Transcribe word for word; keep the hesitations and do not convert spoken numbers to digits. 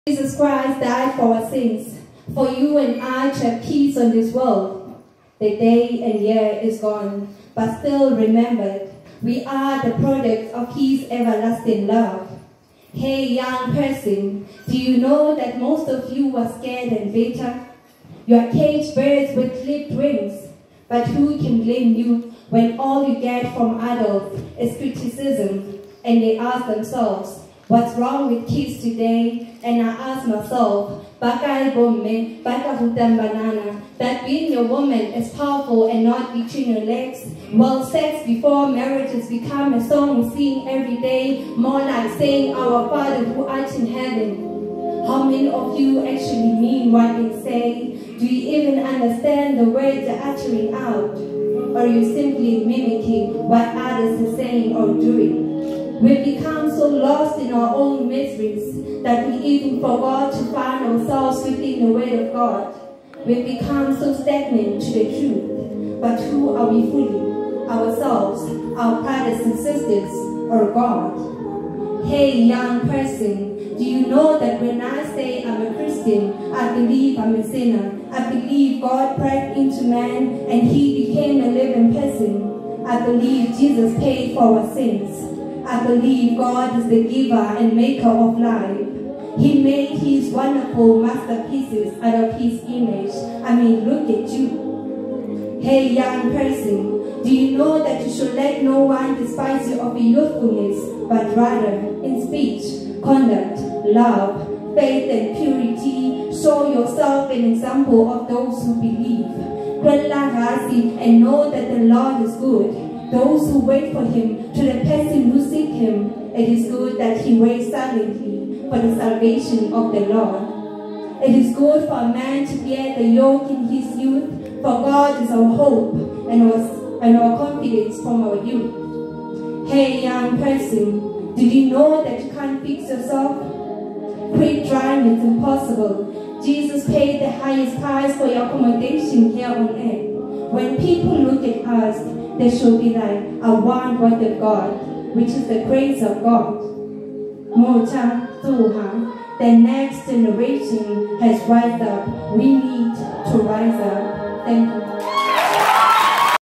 Jesus Christ died for our sins, for you and I to have peace on this world. The day and year is gone, but still remembered. We are the product of His everlasting love. Hey young person, do you know that most of you are scared and bitter? You are caged birds with clipped wings, but who can blame you when all you get from adults is criticism, and they ask themselves, what's wrong with kids today? And I ask myself, that being a woman is powerful and not between your legs. Well, sex before marriage has become a song we sing every day, more like saying, our Father who art in heaven. How many of you actually mean what they say? Do you even understand the words they're uttering out? Or are you simply mimicking what others are saying or doing? We've become so lost in our own miseries that we even forgot to find ourselves within the Word of God. We've become so stagnant to the truth. But who are we fully? Ourselves, our brothers and sisters, or God? Hey young person, do you know that when I say I'm a Christian, I believe I'm a sinner. I believe God breathed into man and He became a living person. I believe Jesus paid for our sins. I believe God is the giver and maker of life. He made His wonderful masterpieces out of His image. I mean, look at you. Hey young person, do you know that you should let no one despise you of your youthfulness, but rather in speech, conduct, love, faith and purity, show yourself an example of those who believe. And know that the Lord is good. Those who wait for Him, to the person who seek Him, it is good that He waits silently for the salvation of the Lord. It is good for a man to bear the yoke in his youth, for God is our hope and our, and our confidence from our youth. Hey young person, did you know that you can't fix yourself? Quit trying, it's impossible. Jesus paid the highest price for your accommodation here on earth. When people look at us, they should be like, I want what they've got, which is the grace of God. The next generation has rised up. We need to rise up. Thank you.